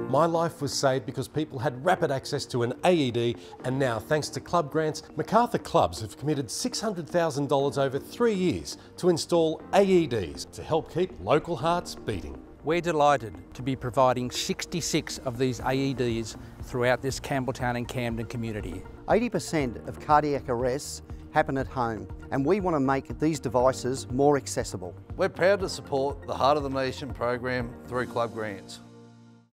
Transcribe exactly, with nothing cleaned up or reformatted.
My life was saved because people had rapid access to an A E D, and now, thanks to Club Grants, Macarthur clubs have committed six hundred thousand dollars over three years to install A E Ds to help keep local hearts beating. We're delighted to be providing sixty-six of these A E Ds throughout this Campbelltown and Camden community. eighty percent of cardiac arrests happen at home, and we want to make these devices more accessible. We're proud to support the Heart of the Nation program through Club Grants.